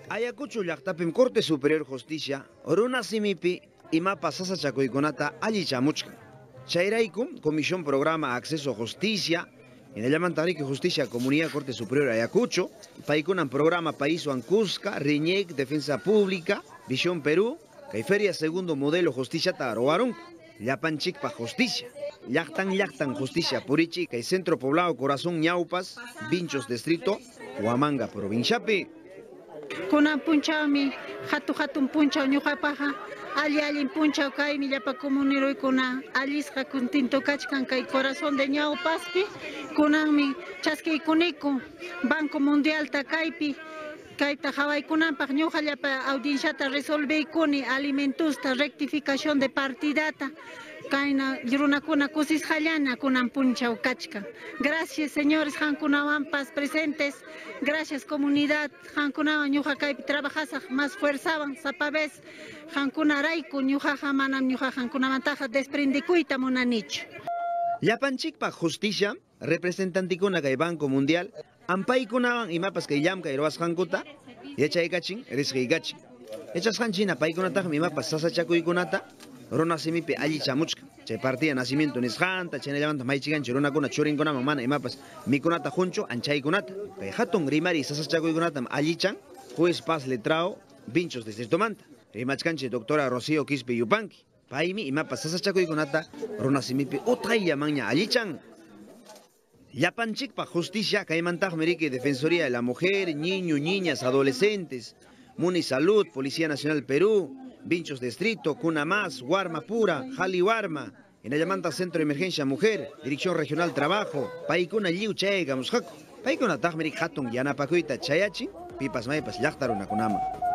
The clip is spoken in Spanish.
Ayacucho llaqtapim Corte Superior Justicia runa simipi imapas sasachakuykunata alli chamuchkan. Chayraykum Comisión Programa Acceso a Justicia en el Llamantariki Justicia Comunidad Corte Superior Ayacucho, paikunan programa País Cusca, RIñEC, Defensa Pública, Visión Perú, kay Feria Segundo Modelo Justicia Taroarun, Llapanchikpa Justicia, Llaqtan Justicia Purichi, kay Centro Poblado Corazón Ñaupas, Vinchos Distrito, Huamanga Provinciapi. Kunan punchawmi hatun punchaw ñuqapaqa allin punchaw kaymi llapa comuneroykuna allisqa kuntinto kachkan kay Corazón de Ñawpaspi kunanmi chaskiykuniku Banco Mundialta kaypi kayta hawaykunanpaq ñuqa llapa audienciata resolveykuni alimentusta rectificación de partidata kayna runakuna kusisqallana kunan punchaw kachkan. Gracias señores hankunawanpas presentes, gracias comunidad hankunawan ñuqa kaypi trabajasaq más fuerzawan sapa vez hankunarayku ñuqaqa manam ñuqa hankunamantaqa desprendikuyta munanichu. Llapanchikpa Justicia representantikuna kay Banco Mundial ampaykunawan imapas kay llamkay ruwasqankuta yachaykachin risqaykachin. Yachasqanchina paykunataqmi imapas sasachakuykunata runa simipi alli chamuchkan. Chay partida nacimiento nisqanta, chaynallamanta maychikanchik runakuna churinkunaman mana imapas mikunata hunchu anchaykunata. Kay hatun rimari sasachakuykunatam allichan juez Paz Letrao Vinchos Distritomanta. Rimachkanchik doctora Rocío Quispe Yupanqui. Paymi imapas sasachakuykunata runa simipi utqayllamanña allichan. Llapanchikpa Justicia kaymantaqmi riki Defensoría de la Mujer, Niños, Niñas, Adolescentes, Munisalud, Policía Nacional Perú, Vinchos Distrito, Cunamás, Guarma Pura, Jali Guarma, en Ayamanta Centro de Emergencia Mujer, Dirección Regional Trabajo, Paikuna Liu Chaygamusjaco, Paikuna Tajmerik Hatun Yanapakuyta Chayachi, Pipas Maipas Llaqtaruna Kunama.